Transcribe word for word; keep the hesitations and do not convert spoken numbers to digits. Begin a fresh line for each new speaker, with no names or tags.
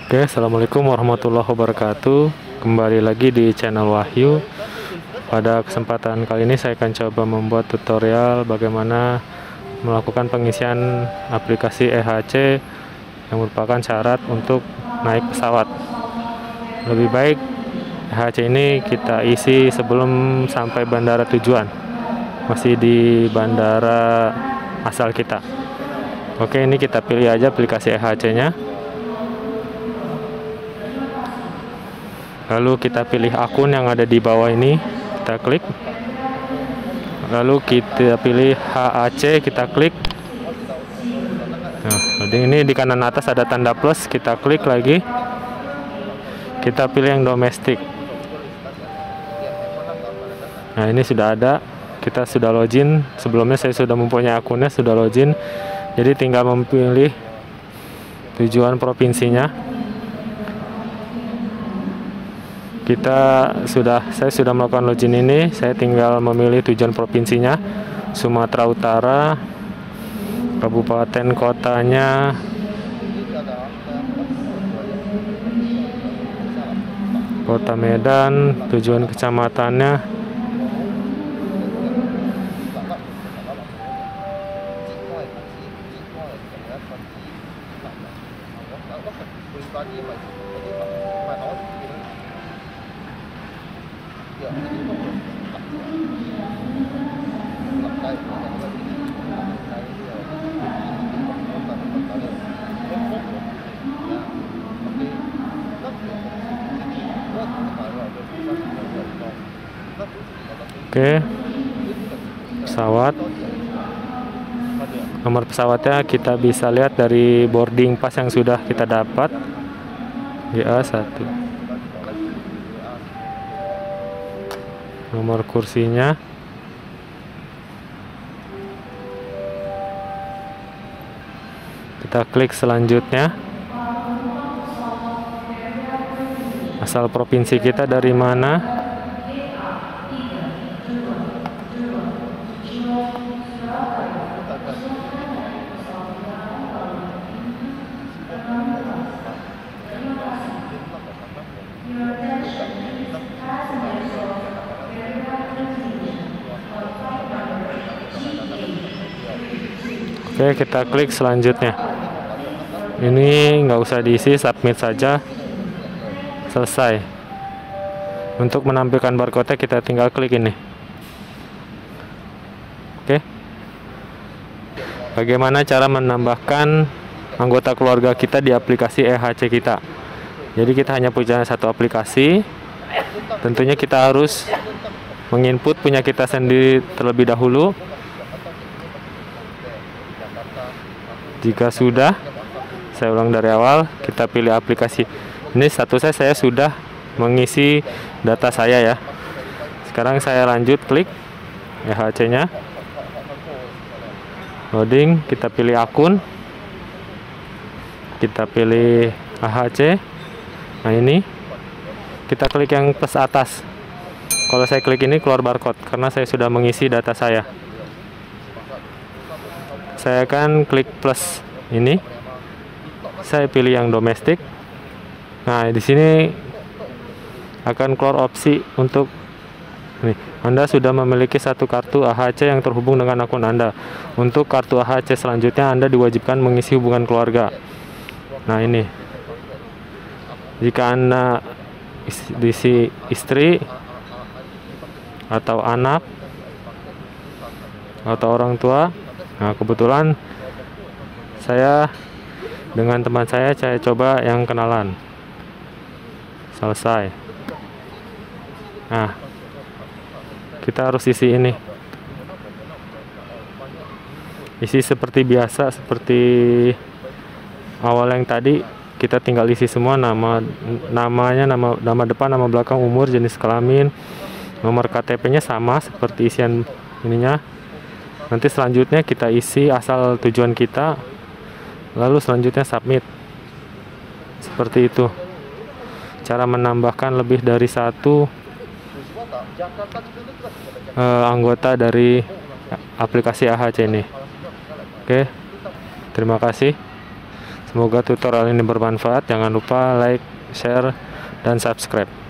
Oke, assalamualaikum warahmatullahi wabarakatuh. Kembali lagi di channel Wahyu. Pada kesempatan kali ini saya akan coba membuat tutorial bagaimana melakukan pengisian aplikasi E H C yang merupakan syarat untuk naik pesawat. Lebih baik E H C ini kita isi sebelum sampai bandara tujuan, masih di bandara asal kita. Oke, ini kita pilih aja aplikasi E H C nya, lalu kita pilih akun yang ada di bawah ini, kita klik, lalu kita pilih H A C, kita klik. Nah, ini di kanan atas ada tanda plus, kita klik lagi, kita pilih yang domestik. Nah, ini sudah ada, kita sudah login. Sebelumnya saya sudah mempunyai akunnya, sudah login. Jadi tinggal memilih tujuan provinsinya. Kita sudah, saya sudah melakukan login ini. Saya tinggal memilih tujuan provinsinya, Sumatera Utara, kabupaten kotanya Kota Medan, tujuan kecamatannya Oke, pesawat, nomor pesawatnya kita bisa lihat dari boarding pass yang sudah kita dapat, G A satu. Nomor kursinya, kita klik selanjutnya. Asal provinsi kita dari mana? Oke, kita klik selanjutnya. Ini nggak usah diisi, submit saja, selesai. Untuk menampilkan barcode kita tinggal klik ini. Oke, bagaimana cara menambahkan anggota keluarga kita di aplikasi E H C kita? Jadi kita hanya punya satu aplikasi. Tentunya kita harus menginput punya kita sendiri terlebih dahulu. Jika sudah, saya ulang dari awal, kita pilih aplikasi. Ini statusnya saya sudah mengisi data saya ya. Sekarang saya lanjut klik E H C nya, loading, kita pilih akun, kita pilih A H C. Nah, ini kita klik yang plus atas. Kalau saya klik ini keluar barcode karena saya sudah mengisi data saya. Saya akan klik plus ini. Saya pilih yang domestik. Nah, di sini akan keluar opsi untuk nih, Anda sudah memiliki satu kartu A H C yang terhubung dengan akun Anda. Untuk kartu A H C selanjutnya Anda diwajibkan mengisi hubungan keluarga. Nah, ini. Jika Anda isi istri atau anak atau orang tua. Nah, kebetulan saya dengan teman saya, saya coba yang kenalan. Selesai. Nah, kita harus isi ini. Isi seperti biasa, seperti awal yang tadi. Kita tinggal isi semua, nama namanya, nama nama depan, nama belakang, umur, jenis kelamin, nomor K T P-nya sama seperti isian ininya. Nanti selanjutnya kita isi asal tujuan kita, lalu selanjutnya submit. Seperti itu. Cara menambahkan lebih dari satu uh, anggota dari aplikasi A H C ini. Oke, terima kasih. Semoga tutorial ini bermanfaat. Jangan lupa like, share, dan subscribe.